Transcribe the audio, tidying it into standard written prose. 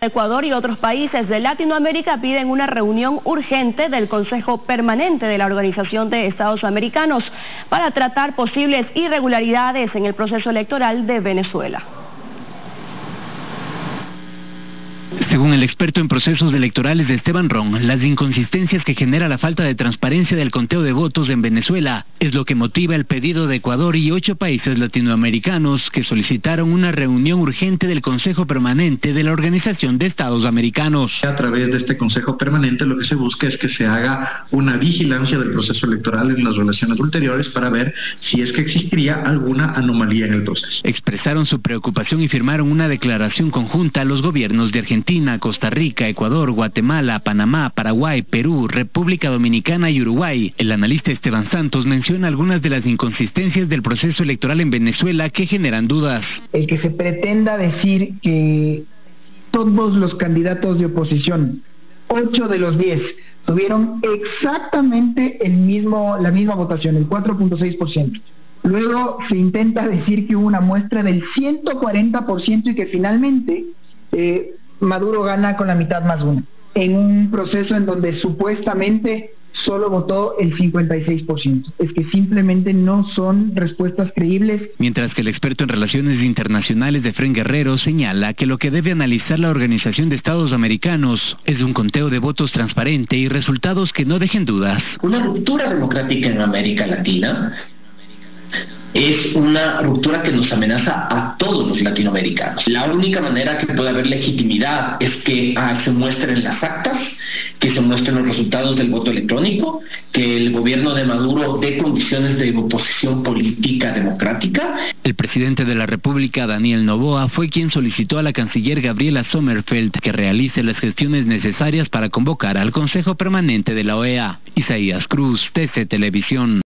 Ecuador y otros países de Latinoamérica piden una reunión urgente del Consejo Permanente de la Organización de Estados Americanos para tratar posibles irregularidades en el proceso electoral de Venezuela. Según el experto en procesos electorales de Esteban Ron, las inconsistencias que genera la falta de transparencia del conteo de votos en Venezuela es lo que motiva el pedido de Ecuador y 8 países latinoamericanos que solicitaron una reunión urgente del Consejo Permanente de la Organización de Estados Americanos. A través de este Consejo Permanente lo que se busca es que se haga una vigilancia del proceso electoral en las relaciones ulteriores para ver si es que existiría alguna anomalía en el proceso. Expresaron su preocupación y firmaron una declaración conjunta a los gobiernos de Argentina, Costa Rica, Ecuador, Guatemala, Panamá, Paraguay, Perú, República Dominicana y Uruguay. El analista Esteban Santos menciona algunas de las inconsistencias del proceso electoral en Venezuela que generan dudas. El que se pretenda decir que todos los candidatos de oposición, 8 de los 10, tuvieron exactamente la misma votación, el 4.6%. Luego se intenta decir que hubo una muestra del 140% y que finalmente Maduro gana con la mitad más uno, en un proceso en donde supuestamente solo votó el 56%. Es que simplemente no son respuestas creíbles. Mientras que el experto en relaciones internacionales de Efrén Guerrero señala que lo que debe analizar la Organización de Estados Americanos es un conteo de votos transparente y resultados que no dejen dudas. Una ruptura democrática en América Latina es una ruptura que nos amenaza a todos los latinoamericanos. La única manera que puede haber legitimidad es que se muestren las actas, que se muestren los resultados del voto electrónico, que el gobierno de Maduro dé condiciones de oposición política democrática. El presidente de la República, Daniel Noboa, fue quien solicitó a la canciller Gabriela Sommerfeld que realice las gestiones necesarias para convocar al Consejo Permanente de la OEA. Isaías Cruz, TC Televisión.